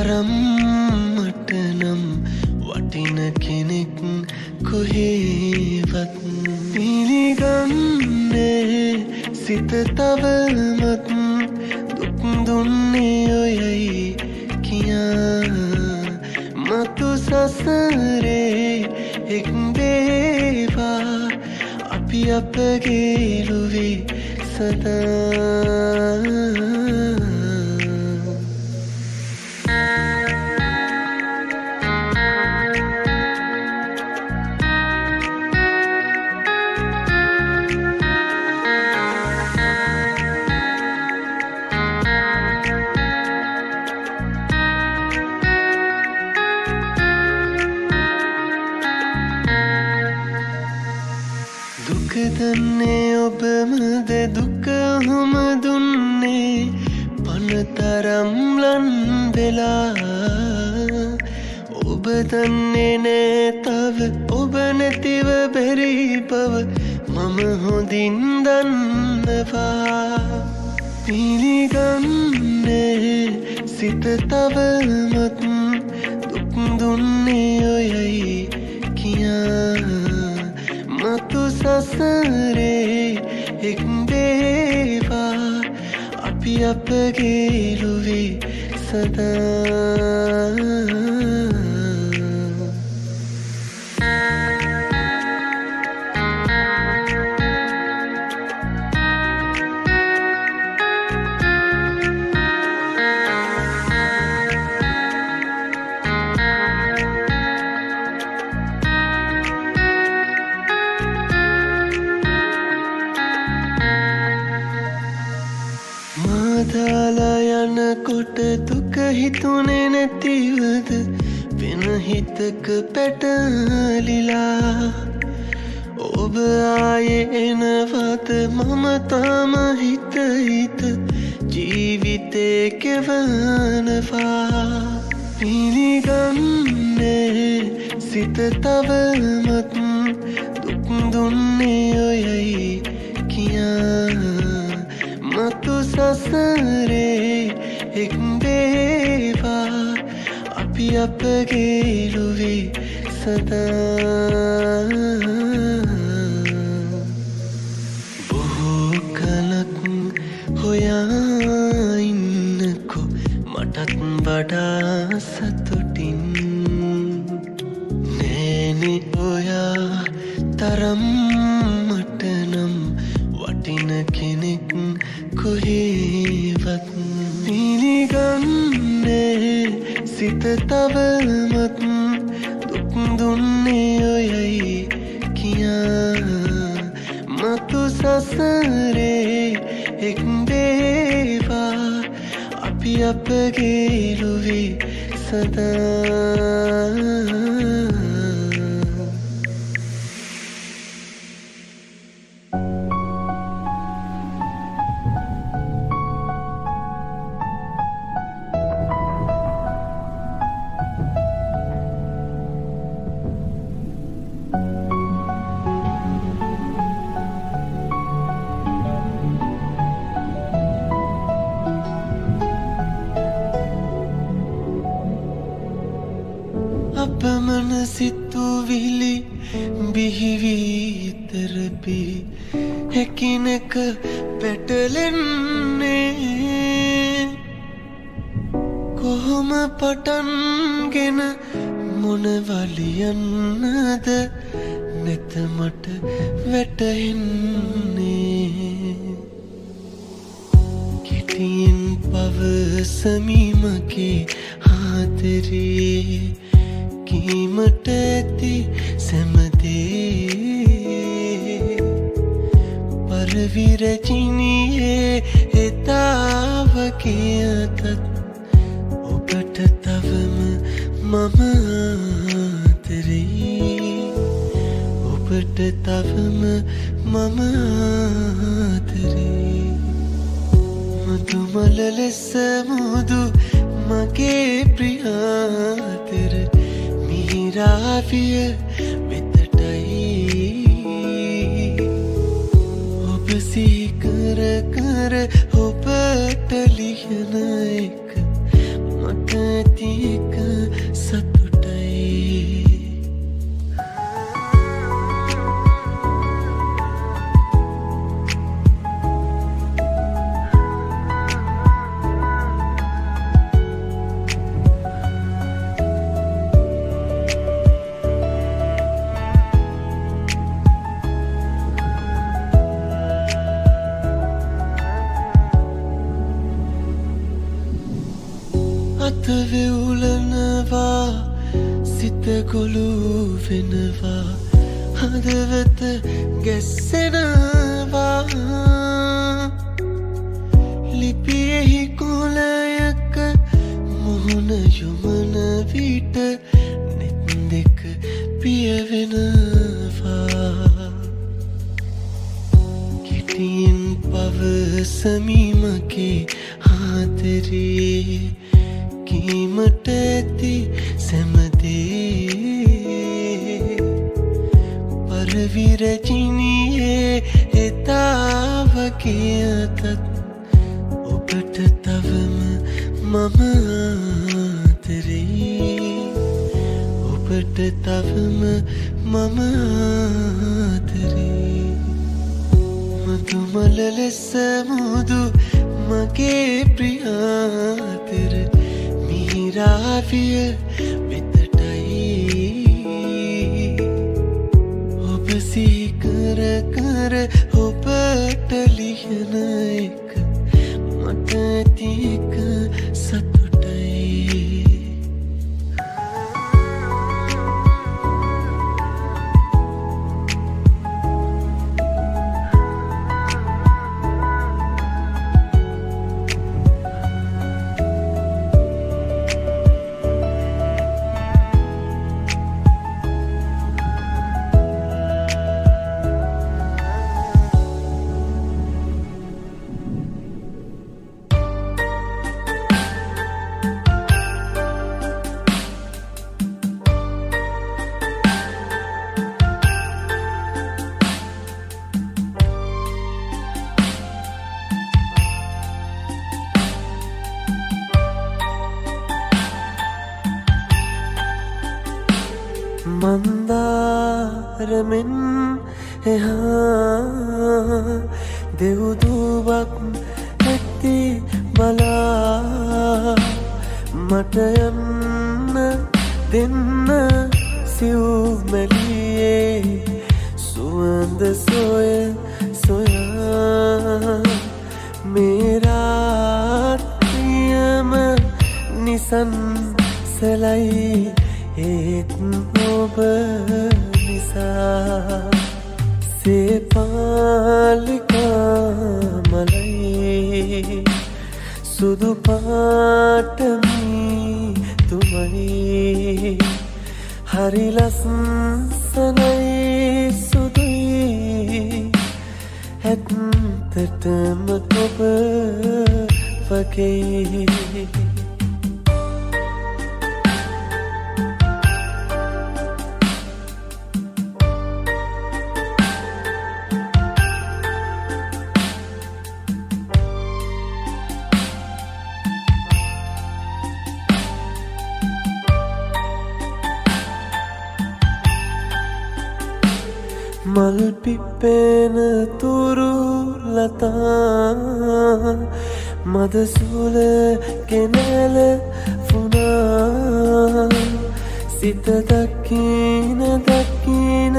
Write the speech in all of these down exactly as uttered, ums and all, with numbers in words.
තරම් මටනම් වටින කෙනෙක් කොහේවත් පිළිගන්නේ සිත තවමත් දුක් දුන්නේ ඔයයි කියා මතු සසරේ එක් වේවා අපි අපගේ ලුවේ සදා දන්නේ ඔබමද දුක හොම දුන්නේ පනතරම් ලන් වෙලා ඔබ දන්නේ නෑ තව ඔබ නැතිව බැරි බව මම හොඳින් දන්නවා පිළිගන්නේ සිත තවමත් දුක් දුන්නේ ඔයයි කියා මතු සසරේ එක් වේවා අපි අපගේ ලුවේ සදා කොට දුක හිතුනේ නැතිවද වෙන හිතක පැටලිලා ඔබ ආයේ එනවද මම තාම හිත හිත ජීවිතේ කෙවනවා පිළිගන්නේ සිත තවමත් දුක් දුන්නේ ඔයයි කියා මතු සසරේ එක් වේවා අපි අපගේ ලුවේ සදා බොහෝ කලක් හොයා ඉන්නකෝ මටත් වඩා සතුටින් නෑනේ ඔයා තරම් මටනම් වටින කෙනෙක් කොහේවත් පිළිගන්නේ සිත තවමත් දුක් දුන්නේ ඔයයි කියා මතු සසරේ එක් වේවා අපි අපගේ ලුවේ සදා අපමණ සිතුවිලි බිහිවීතරපි හැකිනක පැටලෙන්නේ කොහොම පටන්ගෙන මොනවලියන්නද නැත මට වැටහෙන්නේ කෙටියෙන් පවසමි මගේ ආදරේ කීමට ඇති සැමදේ පරවිරචිනියේ එතාවගේ අතත් ඔබට තවම මම ආදරේ ඔබට තවම මම ආදරේ මතුමල ලෙස මුදු මගේ ප්‍රියාතර මිහිරාවිය වෙතටයි ඔබ සීකර කර ඔබට ලියන එක මට ඇති එක සතුටයි වෙවුලනවා සිත ගොළු වෙනවා හදවත ගැස්සෙනවා ලිපියෙහි කොලයක මුහුණ යොමන විට නෙත් දෙක පියවෙනවා කෙටියෙන් පවසමි මගේ ආදරේ කීමට ඇති සැමදේ පරවිරජිනියේ එතා වගේ අතත් ඔබට තවම මම ආදරේ ඔබට තවම මම ආදරේ මధుමල ලෙස මුදු මගේ ප්‍රියාතර මිහිරාවිය වෙතටයි ඔබ සිහි කර කර ඔබට ලියන එක මට ඇති එක සතුටයි මන්දාරමෙන් එහා දෙව්දුවක් ඇති බලා මට යන්න දෙන්න සිව්මැලියේ සුවඳ සොය සොයා මේ රාත්‍රියම නිසන් සැලයි ඒත් ඔබ නිසා සේපාලිකා මලයි සුදු පාටමි තුමයි හරි ලස්සනයි සුදුයි ඇත්තටම ඔබ වගේ මල් පිපෙන තුරු ලතා මද සුල කෙනල වුණා සිත දකින දකින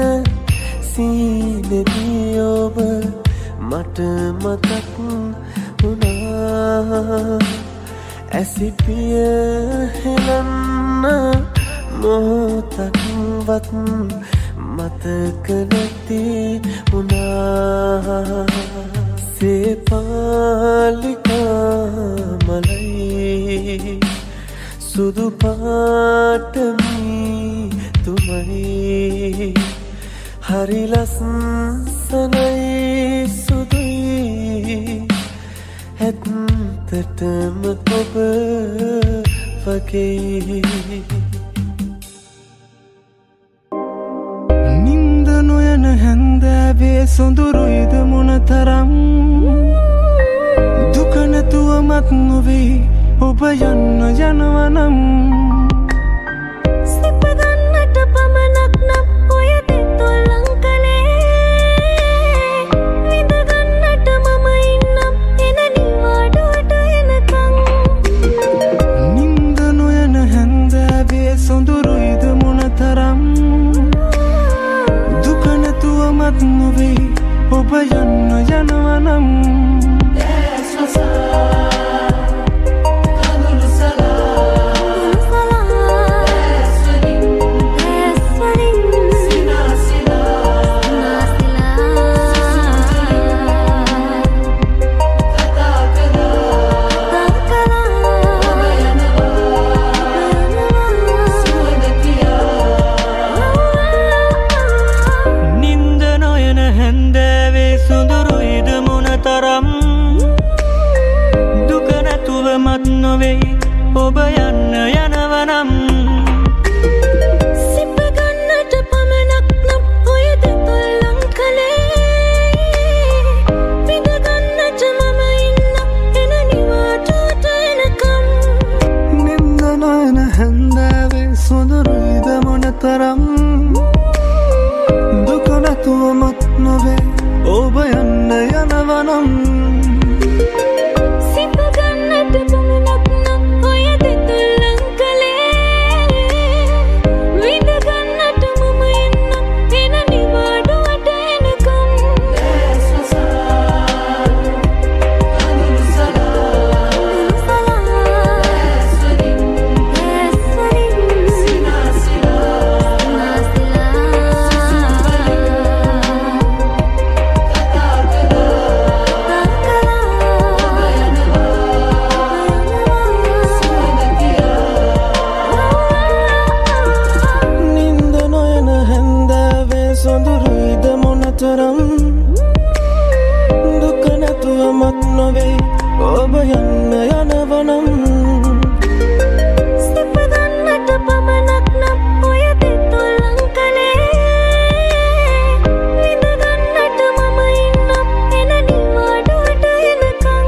සීනෙදී ඔබ මට මතක් වුණා ඇසිපිය හෙලන්න මොහොතක්වත් මතක නැති වුණා සේපාලිකා මලයි සුදු පාටමි තුමයි හරි ලස්සනයි සුදුයි ඇත්තටම ඔබ වගේ නොයන හැන්දෑවේ සොඳුරුයිද මොනතරම් දුක නැතුව මත් නොවෙයි ඔබ යන්න යනවා නම් සිප ගන්නට පමණක් නම් ඔය දෙතොල්ලන් කලේ විඳ ගන්නට මම ඉන්නම් එන නිවාඩුවට එනකම් නින්ද නොයන හැන්දෑවේ සොඳුරුයිද මොනතරම් දුක නැතුවමත් නොවේ ඔබ යන්න යනවා නම් ඔබ යන්න යනවනම් සිප ගන්නට පමණක් නම් ඔය දෙතොල්ලන් කලේ විඳ ගන්නට මම ඉන්නම් එන නිවාඩුවට එනකම් නින්ද නොයන හැන්දෑවේ සොඳුරුයිද මොනතරම් දුක නැතුවමත් නොවේ ඔබ යන්න යනවනම් සිප ගන්නට පමණක් නම් ඔය දෙතොල්ලන් කලේ විඳ ගන්නට මම ඉන්නම් එන නිවාඩුවට එනකම් සොඳුරුයිද මොනතරම් දුක නැතුවමත් නොවේ ඔබ යන්න යනවනම් සිප ගන්නට පමණක් නම් ඔය දෙතොල්ලන් කලේ විඳ ගන්නට මම ඉන්නම් එන නිවාඩුවට එනකම්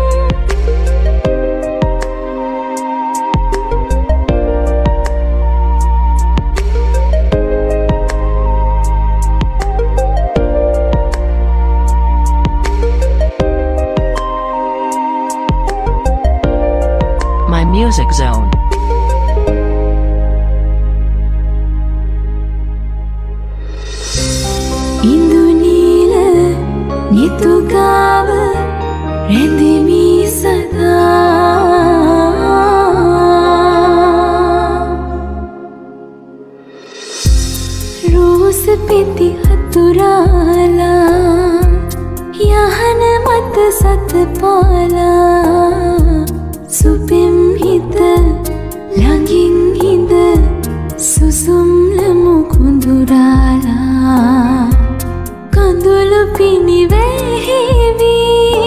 Music Zone. Indunila nitugawa rendimi sada Rose peti haturala yahana mat satpala Supim hita langing hida susum lamu kundurala kandulu pini vehevi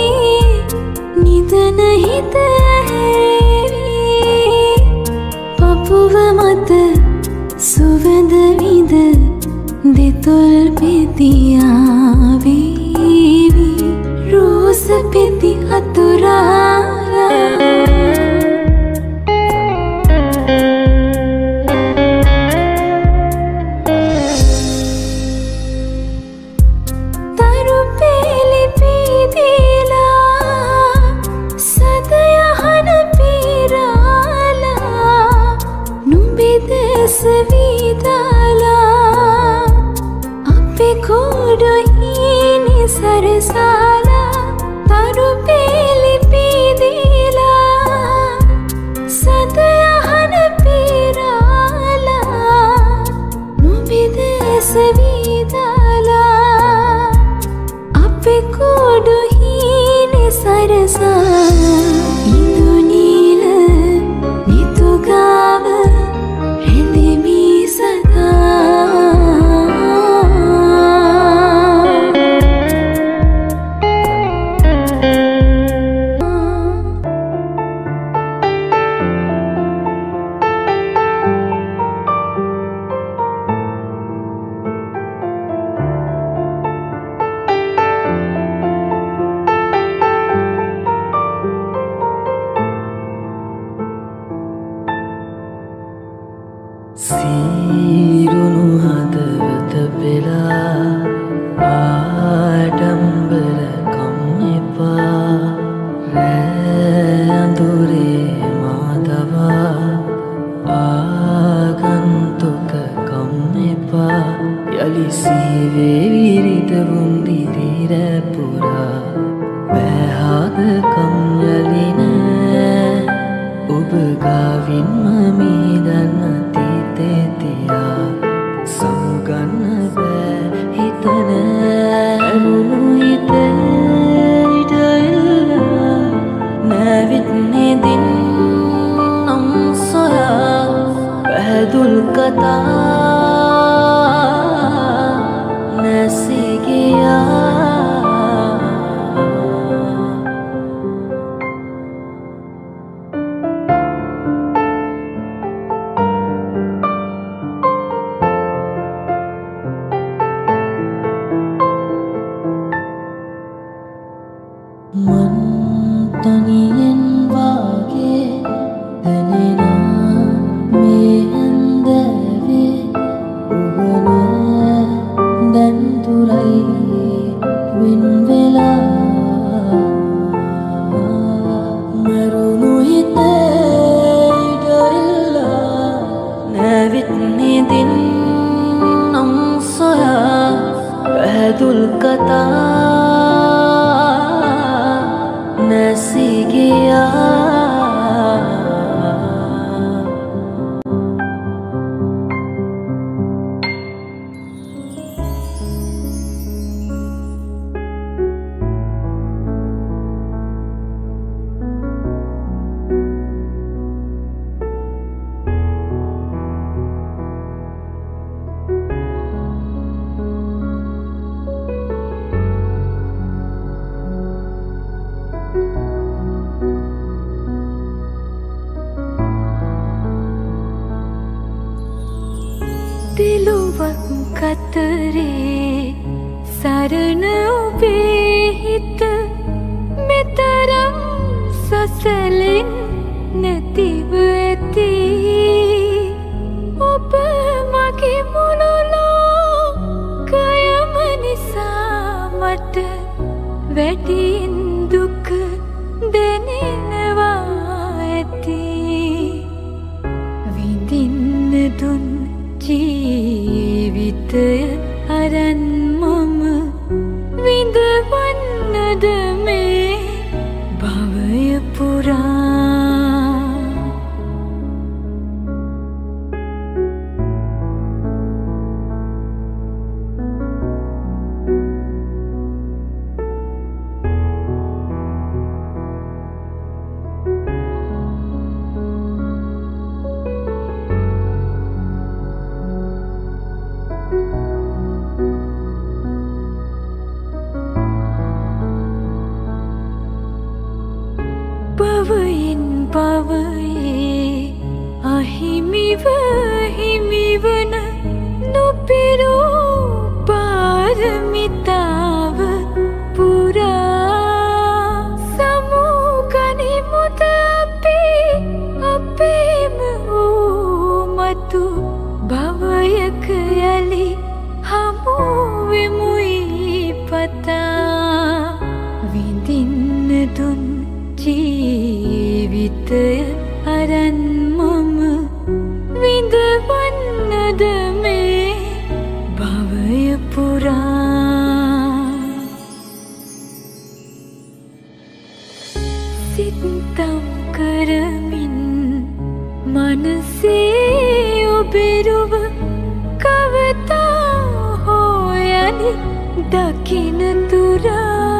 nidana hita hevi papuva mata suvanda vida detol petiya vevi rosa peti aturala Vidala ape kodo අඳුරේ මාදවා ආගන්තුක කම්මෙපා යලි සීවේ විරිත වුන්දිදිර පුරා බෑහාද කම් යලි නෑ ඔබ ගාවින්ම මීදන්න තීතේ තියා සමුගන්න බෑ හිතන ඇමුණු හිතේ ඉඩඉල්ලා නැවිත් නිදින් නම් සොයා පැහැදුල් කතා නැසී ගියා තනියෙන් වාගේ දැනෙනා මේ හැන්දෑවේ ඔබ නෑ දැන් තුරයි වෙන් වෙලා මරුණු හිතේ ඉඩඉල්ලා නැවිත් නිදින් නම් සොයා පැහැදුල් කතා නැසී ගියා දිලුවක් කතරේ සරණ ඔබේ හිත මෙතරම් සසලෙන් නැතිව ඇති ඔබ මගේ මුළු ලෝකයම නිසා මට වැඩියෙන් දුක දැනෙනවා ඇති විඳින්න දුන් ජීවිතය අරන් මම විඳවන්නද මේ භවය පුරා භවයෙන් භවයේ අහිමිව හිමිවන නොපිරූ පාරමිතාව පුරා සමුගනිමුද අපි අපේම වූ මතු භවයක යලි හමුවෙමුයි පතා විඳින්න දුන් ජීවිතය අරන් මම විඳවන්නද මේ භවය පුරා සිතම් කරමින් මනසේ ඔබෙරුව කවතා හොයනි දකින තුරා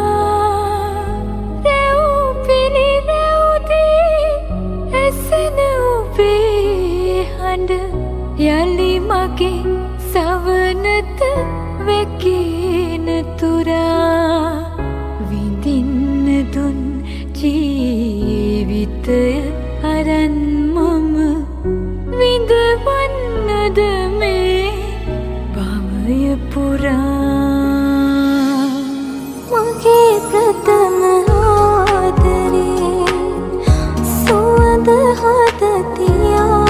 යලි මගේ සවනත වැකින තුරා විඳින්න දුන් ජීවිතය අරන් මම විඳවන්නද මේ භවය පුරා මගේ ප්‍රථම ආදරේ සුවඳ හදතියා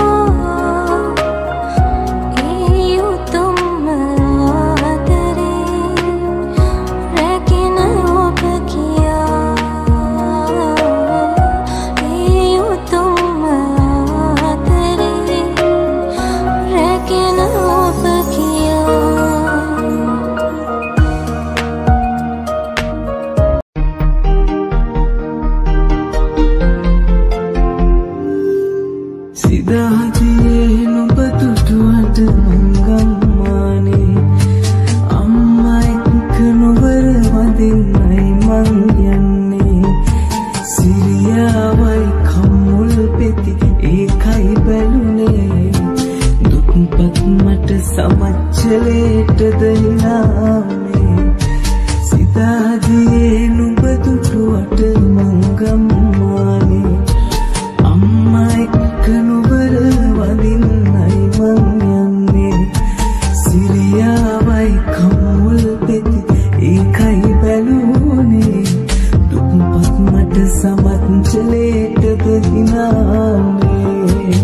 සමච්චලේටද හිනානේ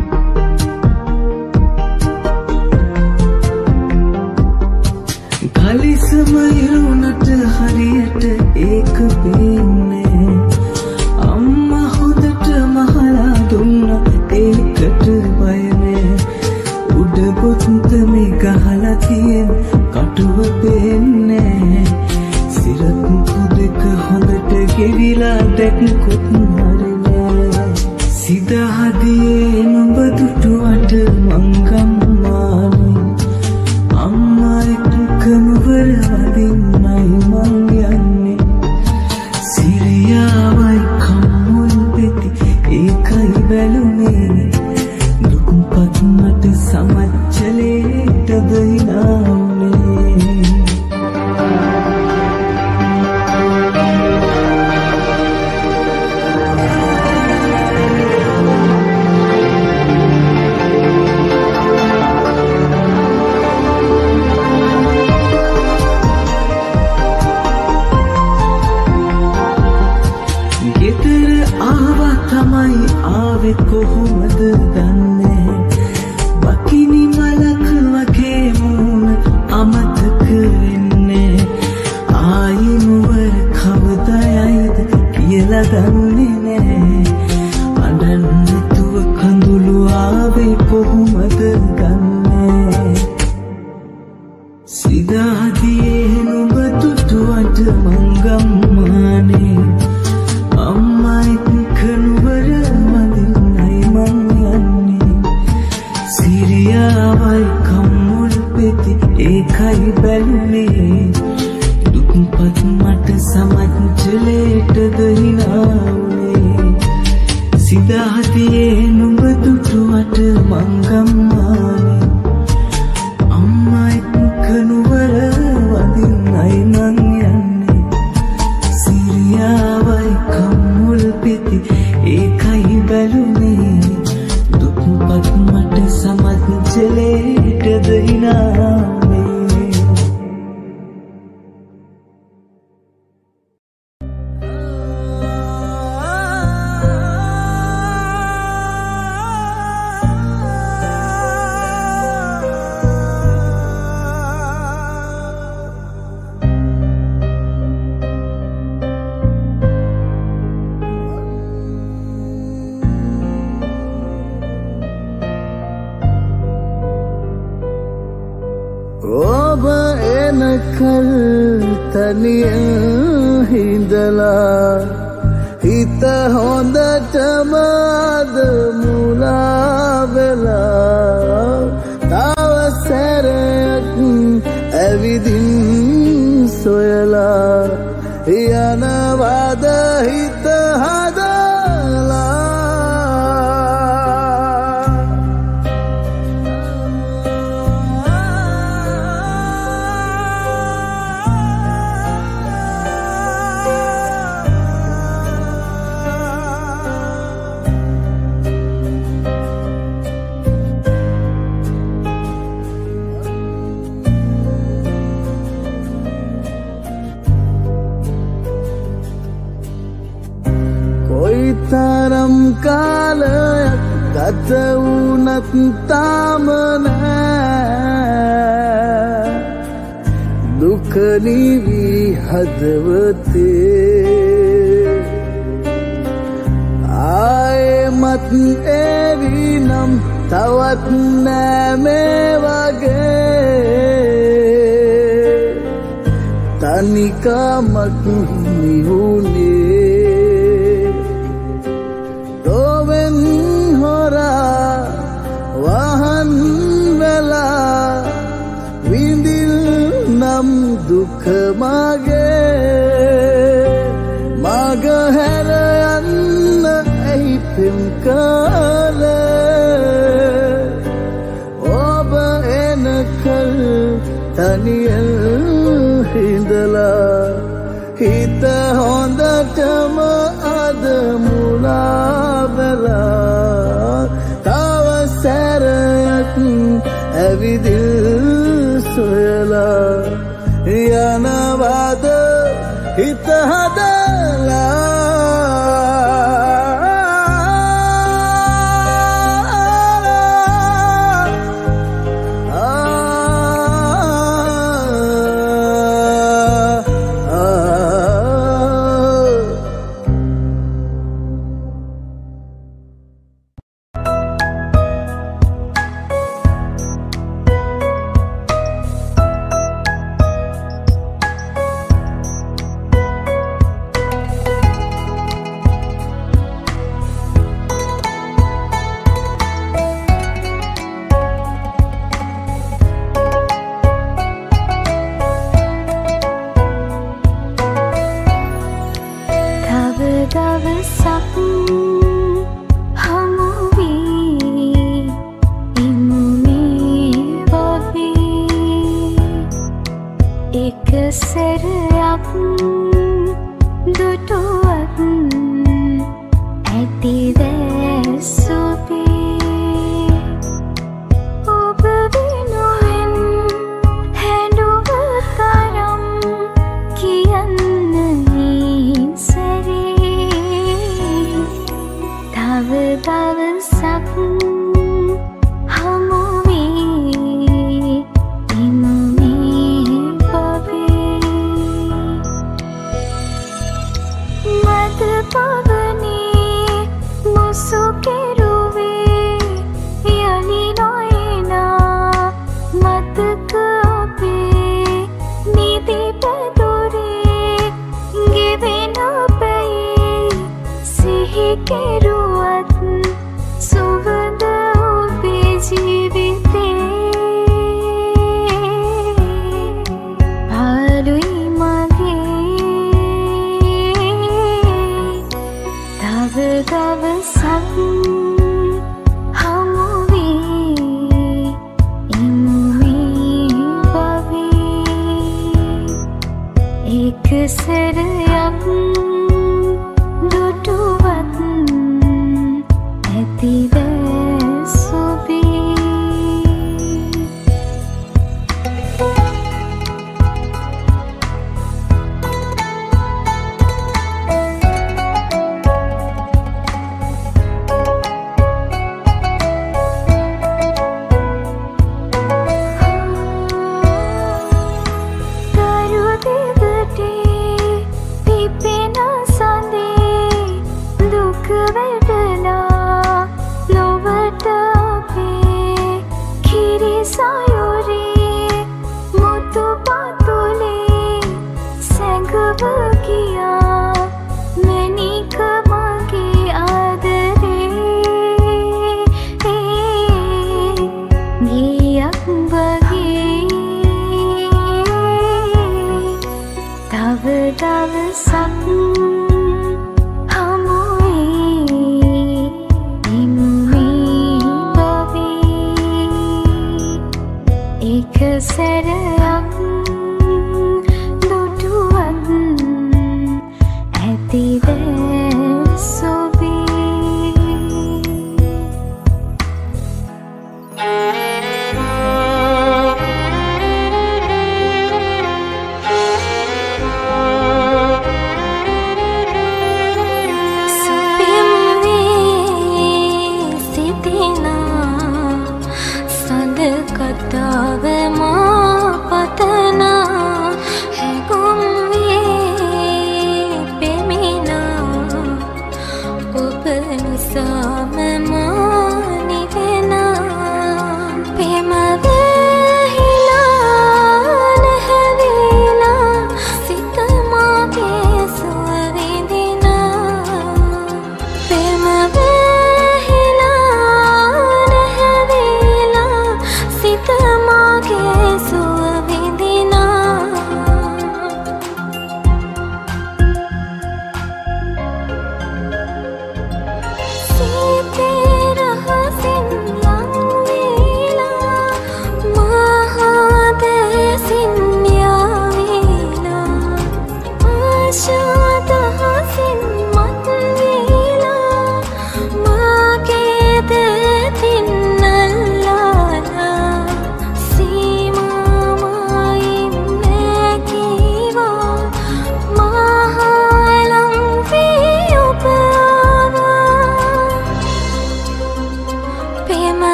කලිසම ඉරුණට හරියට ඒක පේන්නේ අම්මා හොදට මහලා දුන්න ඒකට බයනේ උඩ පොත්ත මේ ගහලා තියෙන කටුව පේන්නේ සිරත් කුදක හොඳට ගෙවිලා දැක්කොත් හරිනේ සිතහදියේ නුඹ දුටුවට මංගම්මානේ අම්මා එක්ක නුවර වදින්නයි මං යන්නේ සිරියාවයි කම්මුල් පෙති ඒකයි බැලුනේ දුක්පත් මට සමච්චලේටද හිනානේ තමයි ආවේ කොහොමද දන්නේ බකිනි මලක් වගේ මූණ අමතක වෙන්නේ ආයි නුවර කවදායිද කියලා දන්නේ නෑ අඬන්න තුව කඳුළු ආවේ කොහොමද දන්නේ සිතාදියේ නුඹ දුටුවට මංගම්මානේ අම්මා එක්ක නුවර වදින්නයි මං යන්නේ සිරියාවයි කම්මුල් පෙති ඒකයි බැලුනේ දුක්පත් මට සමච්චලේටද හිනාවුනේ සිතාදියේ නුඹ දුටුවට මංගම්මානේ අම්මා එක්ක නුවර වදින්නයි මං යන්නේ සිරියාවයි කම්මුල් පෙති ඒකයි බැලුනේ දුක්පත් මට සමච්චලේටද හිනානේ ඔබ එනකල් තනියෙන් හිඳලා හිත හොඳටම අද මුලා වෙලා තව සැරයක් ඇවිදින් සොයලා යනවාද හිත හදලා තරම් කාලයක් ගත වුණත් තාම නෑ දුක නිවි හදවතේ ආයෙමත් එවි නම් තවත් නෑ මේ වගේ තනිකමක් නිවුනේ වහන් වෙලා විඳිල් නම් දුක මගේ මග හැර යන්න ඇයි පෙම් කාලේ ඔබ එනකල් තනියෙන් හිඳලා හිත හොඳ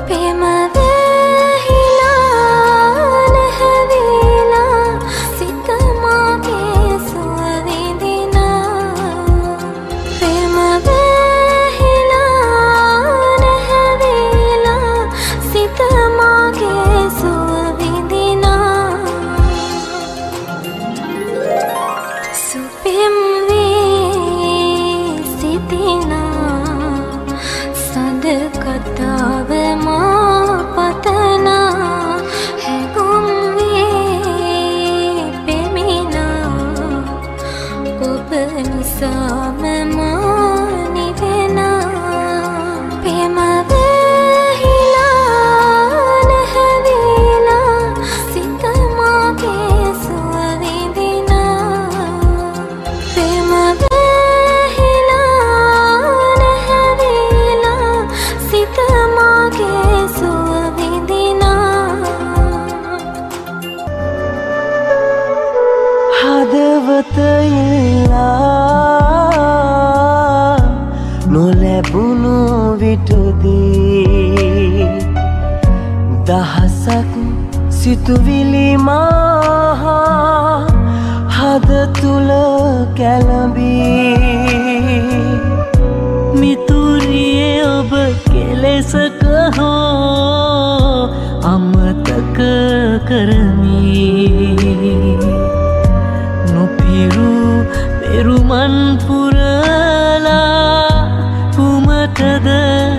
ප්‍රේම වැහිලා නැහැවිලා සිත මාගේ සුව විඳිනා ප්‍රේම වැහිලා නැහැවිලා සිත මාගේ සුව විඳිනා සුපෙම් වේ සිටිනා සඳ කතාව මා පතනා හැඟුම් වේ පෙමිනා ඔබ නිසාම මා නිවෙනා ප්‍රේම වැහිලා නැහැවිලා සිත මාගේ සුව විඳිනා ප්‍රේම වැහිලා නැහැවිලා සිත මාගේ සුව විඳිනා හදවත ඉල්ලා නොලැබුණු විටදී දහසක් සිතුවිලි මා හද තුල කැළඹී මිතුරියේ ඔබ කෙලෙසක හෝ අමතක කරමි නොපිරු පෙරුමන් පුරලා කුමටද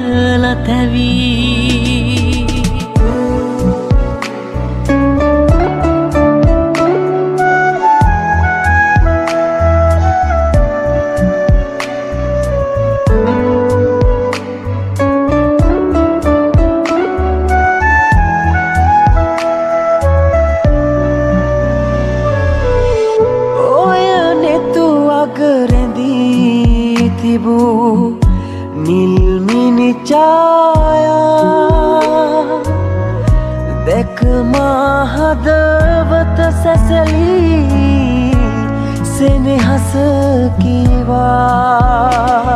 ලතැවී නිල්මිනි ඡායා දෙක මා හදවත සැසලී සෙනෙහස කීවා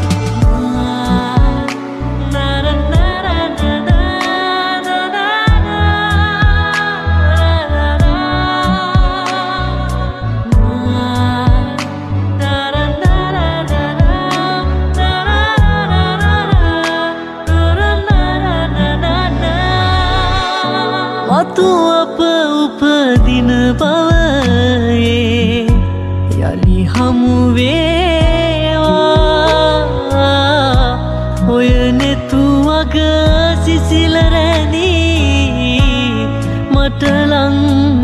මතු අප උපදින බවයේ යලි හමු වේවා ඔය නෙතු වග සිසිල රැඳී මට ලං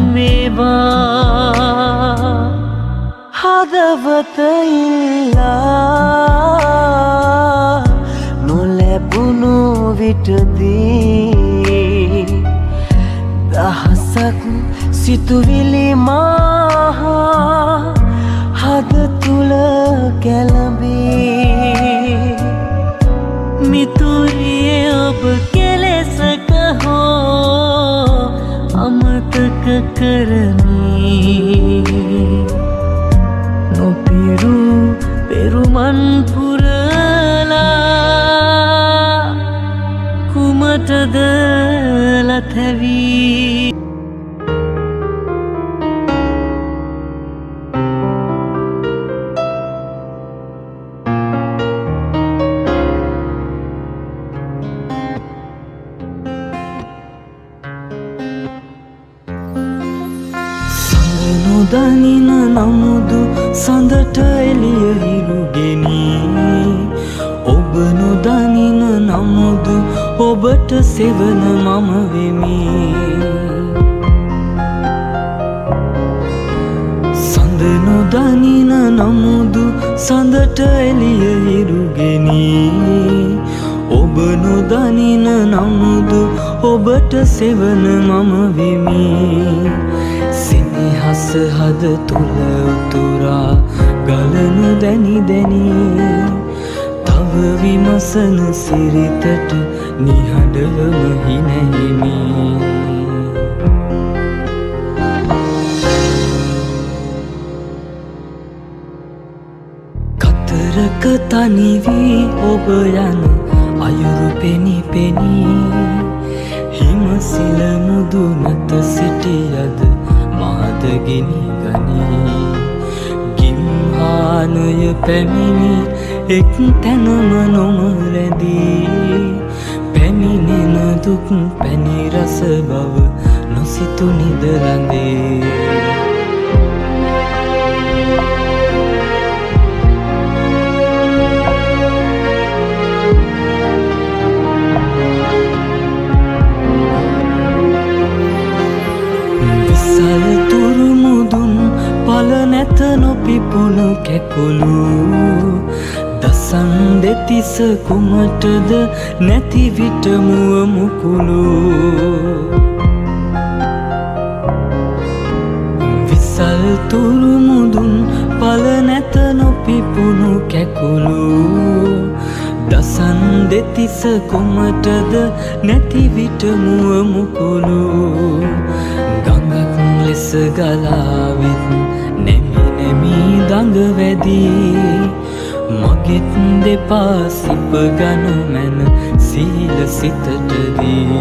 වේවා හදවත ඉල්ලා නොලැබුණු විටදී දහසක් සිතුවිලි මා හද තුල කැළඹී මිතුරියේ ඔබ කෙලෙසක හෝ අමතක කරමි නොපිරු පෙරුමන් පුරලා කුමටද ලතැවී නොදනින නමුදු සඳට එළිය හිරුගෙනී ඔබ නොදනින නමුදු ඔබට සෙවන මම වෙමි සඳ නොදනින නමුදු සඳට එළිය හිරුගෙනී ඔබ නොදනින නමුදු ඔබට සෙවන මම වෙමි සෙනෙහස හද තුල උතුරා ගලනු දැනි දැනි තව විමසන සිරිතට නිහඬවම හිනැහිමි කතරක තනි වී ඔබ යන අයුරු පෙනි පෙනි හිමසිල මුදුනත සිටියද මාද ගිනි ගනී ගිම්හානය පැමිණි එක් තැනම නොම රැඳී පැමිණෙන දුක් පැණි රස බව නොසිතු නිදරඳේ විසල් තුරු මුදුන් පල නැත නොපිපුණු කැකුළු දසන් දෙතිස කුමටද නැති විට මුව මුකුළු විසල් තුරු මුදුන් පල නැත නොපිපුණු කැකුළු දසන් දෙතිස කුමටද නැති විට මුව මුකුළු ගඟක් ලෙස ගලාවිත් නෙමි නෙමි දඟ වැදී මගෙත් දෙපා සිප ගනු මැන සීල සිතටදී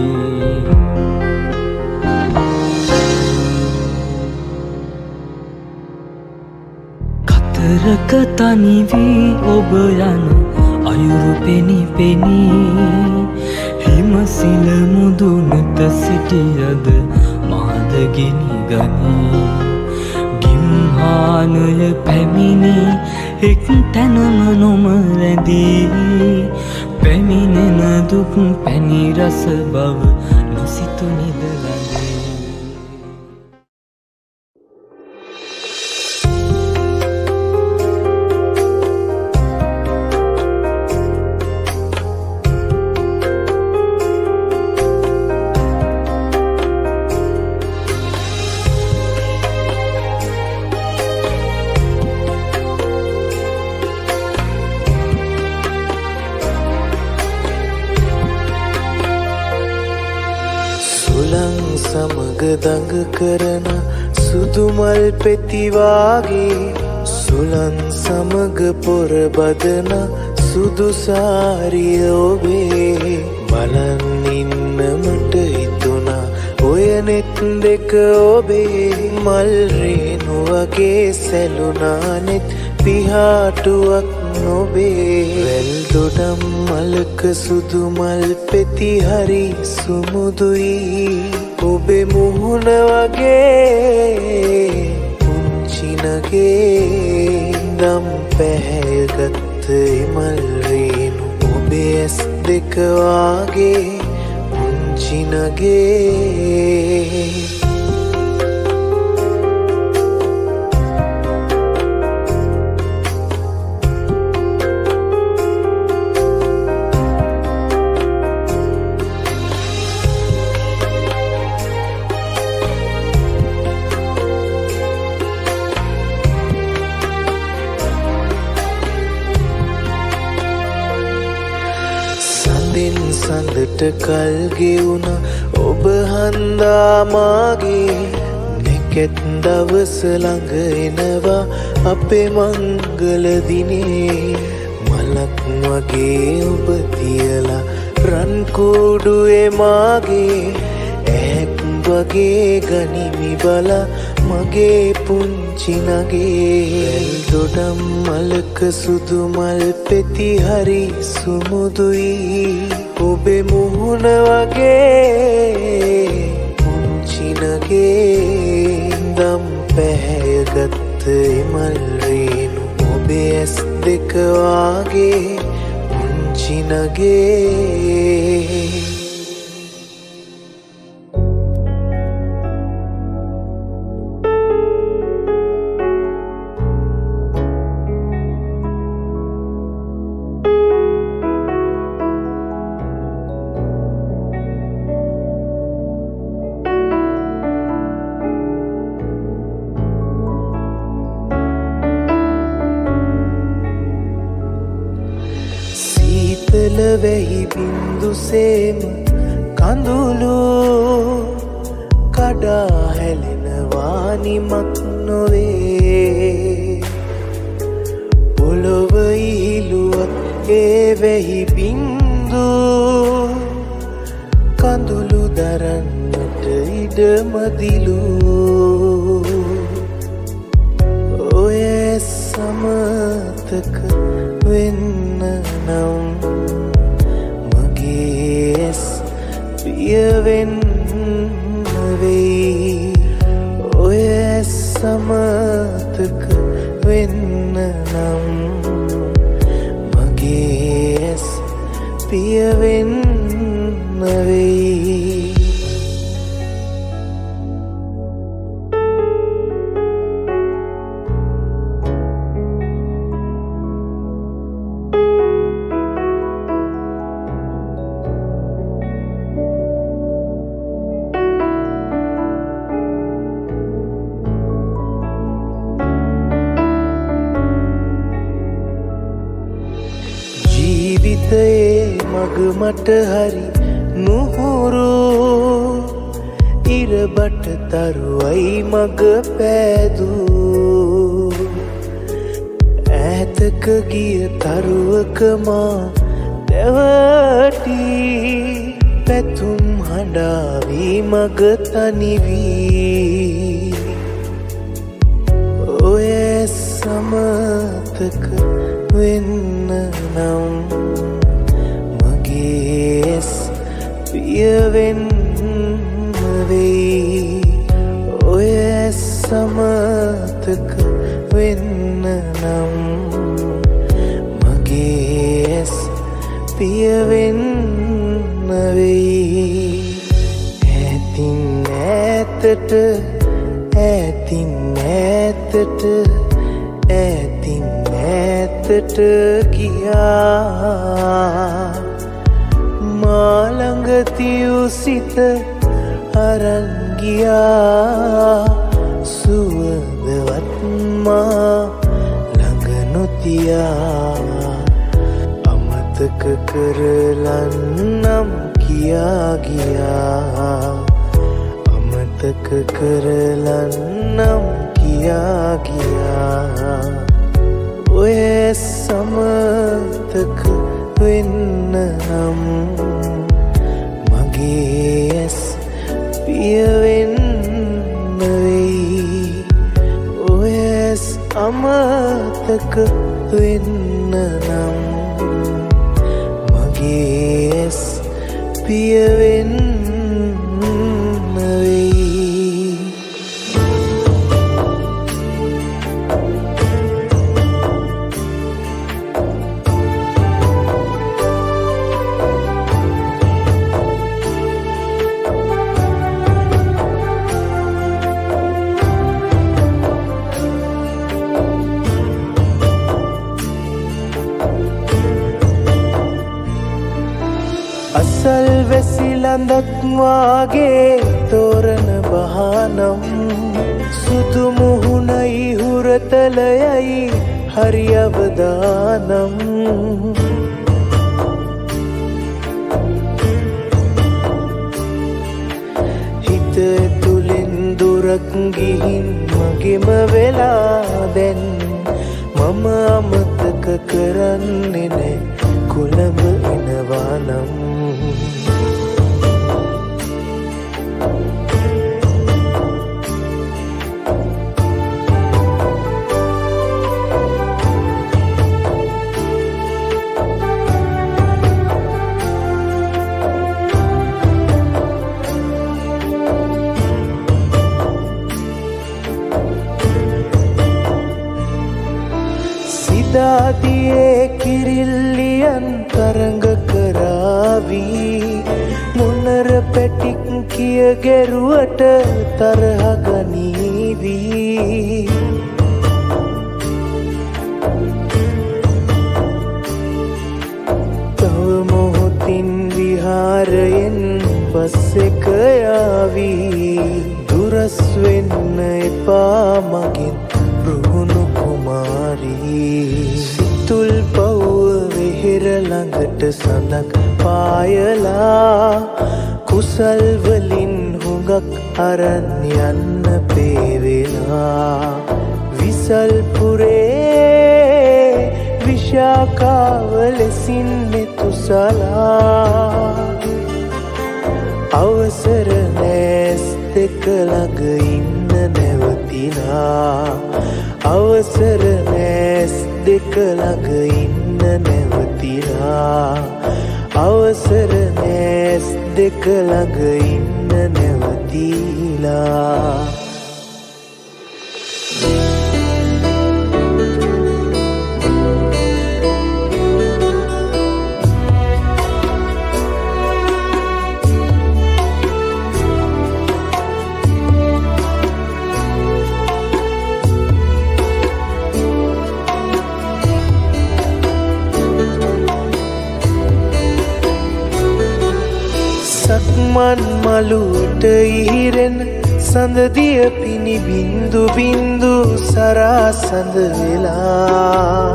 කතරක තනි වී ඔබ යන අයුරු පෙනි පෙනි හිමසිල මුදුනත සිටියද මාද ගිනි ගනී ගිම්හානය පැමිණි එක් තැනම නොම රැඳී පැමිණෙන දුක් පැණි රස බව නොසිතු නිදරඳේ දඟ කරන සුදුමල් පෙතිවාගේ සුලන් සමග පොර බදන සුදුසාරිය ඔබේ බලන් ඉන්නමට හිතුණා ඔය නෙත් දෙක ඔබේ මල් රේණු වගේ සැලුණා නෙත් පිහාටුවක් නොබේ වැල් දොඩම් මලක සුදු මල් පෙති හරි සුමුදුයි ඔබේ මුහුණ වගේ පුංචිනගේ දම් පැහැයගත්ත මල් රේණු ඔබේ ඇස් දෙක වාගේ පුංචිනගේ සඳට කල් ගෙවුණ ඔබ හන්දා මාගේ නැකැත් දවස ළඟ එනවා අපේ මංගල දිනේ මලක් වගේ ඔබ තියලා රන් කුඩුවේ මාගේ ඇක් වගේ ගනිමි බලා මගේ පුංචි නගේ දොඩම් මලක සුදු මල් පෙති හරි සුමුදුයි ඔබේ මුහුණ වගේ පුංචි නගේ දම් පැහැයගත්ත මල් රේණු ඔබේ ඇස් දෙක වාගේ පුංචි නගේ වෙහි බින්දු සේම කඳුළු කඩා හැලෙනවා නිමක් නොවේ පොළොව ඉහිලුවත් ඒ වෙහි බින්දු බින්දු කඳුළු දරන්නට ඉඩ මදිලු ඔය සමතක වෙන්න නම් මගේ ඇස් පිය වෙන්න වෙයි ඔය සමතක වෙන්න නම් මගේ ඇස් පිය වෙන්න වෙයි මග මට හරි නුහුරු ඉරබට තරුවයි මග පෑදූ ඈතක ගිය තරුවක මා දැවටි පැතුම් හඬාවී මග තනිවී ඔය සමතක වෙන්න නම් Yes, පිය වෙන්න වෙයි ඔය සමතක වෙන්න නම් මගේ ඇස් පිය වෙන්න වෙයි ඈතින් ඈතට ඈතින් ඈතට ඈතින් ඈතට ගියා මාළඟ තියූ සිත අරන් ගියා සුවඳවත් මා ළඟ නොතියා අමතක කරලන්නම් කියා ගියා අමතක කරලන්නම් කියා ගියා ඔය සමතක වෙන්න නම් මගේ ඇස් පිය වෙන්න වෙයි ඔය අමතක වෙන්න නම් මගේ ඇස් පිය වෙන්න වෙයි අසල් වැසිලඳක් වාගේ තෝරන බහනම් සුදු මුහුණයි හුරතලයයි හරි අවදානම් හිත තුලින් දුරක් ගිහින් මගෙම වෙලා දැන් මම අමතක කරන්නේ නෑ කොළඹ එනවා නම් සිදාතියේ කිරිල්ලියන් තරඟ කරාවී මොනර පැටික් කිය ගැරුවට තරහ ගනීවී තව මොහොතින් විහාරයෙන් බස් එක යාවී දුරස් වෙන්න එපා මගෙන් රුහුණු කුමාරී සිතුල් පව්ව වෙහෙර ළඟට සඳක් පායලා කුසල් වලින් හුඟක් අරන් යන්න පේවෙලා විසල් පුරේ විශාල ශාකාව ලෙසින් මෙතුසලා අවසර නැස් දෙක ළඟ ඉන්න නැවතිලා අවසර නැස් දෙක ළඟ ඉන්න නැවතිලා අවසර නැස් දෙක ළඟ ඉන්න නැවතිලා සක්මන් මළුවට ඉහිරෙන සඳදිය පිණි බින්දු බින්දු සරා සඳ වෙලා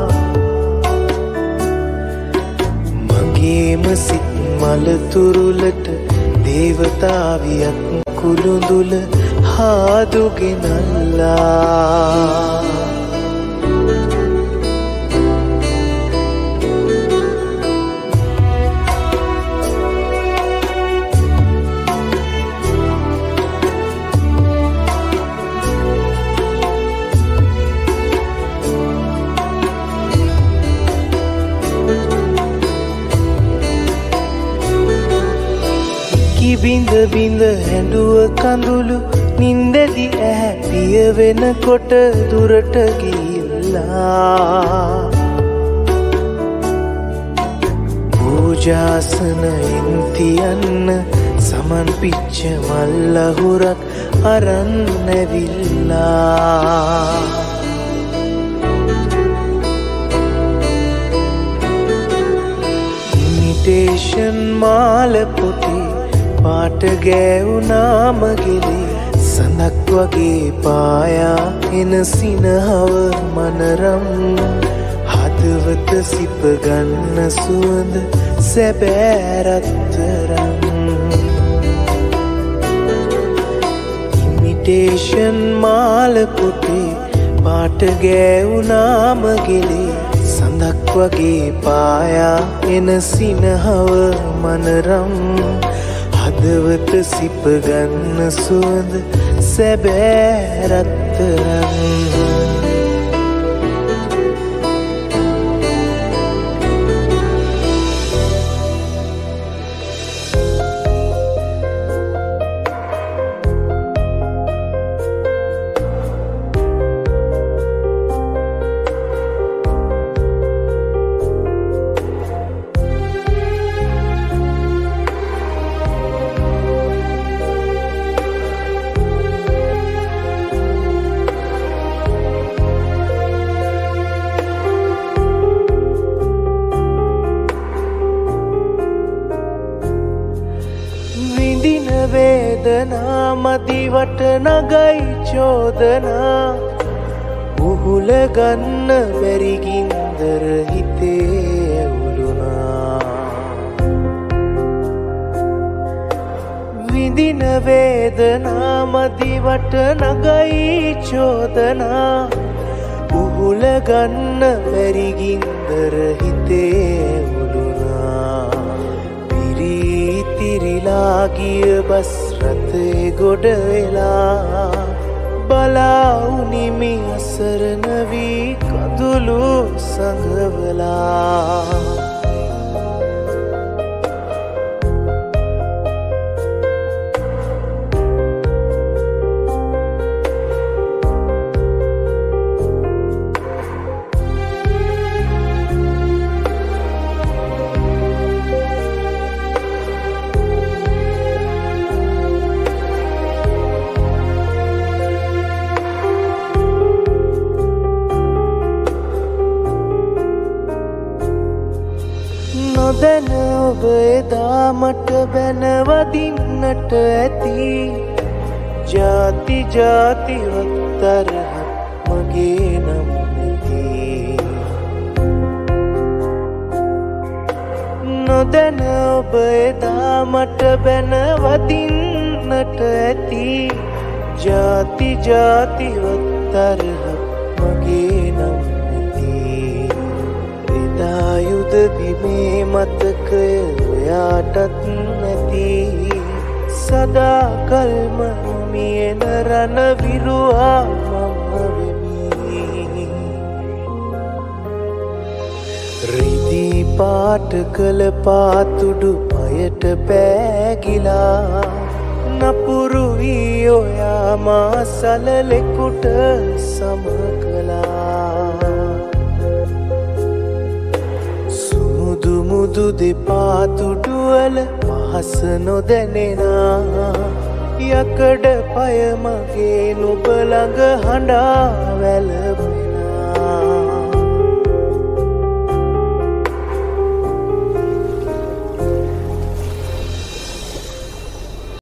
මගේම සිත් මල තුරුලට දේවතාවියක් කුළුඳුල හාදුගෙනල්ලා බිඳ බිඳ හැඬුව කඳුළු නින්දෙදි ඇහැ පිය වෙනකොට දුරට ගිහිල්ලා පූජාසනයෙන් තියන්න සමන් පිච්ච මල් අහුරක් අරන් ඇවිල්ලා ඉමිටේෂන් මාල පොටි පාට ගෑවුනා මගෙලේ සඳක් වගේ පායා එන සිනහව මනරම් හදවත සිප ගන්න සුවඳ සැබෑරත්තරම් ඉමිටේෂන් මාල පොටේ පාට ගෑවුනා මගෙලේ සඳක් වගේ පායා එන සිනහව මනරම් හදවත සිප ගන්න සුවඳ සැබෑරත්තරම් වේදනා මදිවට නගයි චෝදනා උහුල ගන්න බැරි ගින්දර හිතේ ඇවුලුනා විඳින වේදනා මදිවට නගයි චෝදනා උහුල ගන්න බැරි ගින්දර හිතේ ඇවුලුනා තිරිලා ගිය බස් රථේ ගොඩ වෙලා බලාවුනි මේ අසරණ වී කඳුළු සඟවලා නොදැන ඔබ එදා මට බැනවදින්නට ඇති ජාති ජාතිවත් තරහ මගේ නම් නැති නොදැන ඔබ එදා මට බැනවදින්නට ඇති ජාති ජාතිවත් තරහ මගේ නම් නැති එදා දිමේ මතකය ඔයාටත් නැති සදා කල්ම මියන රණ විරුවා මම වෙමි රිදී පාට කළ පාතුඩු පයට පෑගිලා නපුරු වී ඔයා මා සලලෙකුට සම කළා සුමුදු මුදු දෙපාතුඩුවල පහස නොදැනෙනා යකඩ පය මගේ නුඹ ළඟ හඬා වැළපෙනා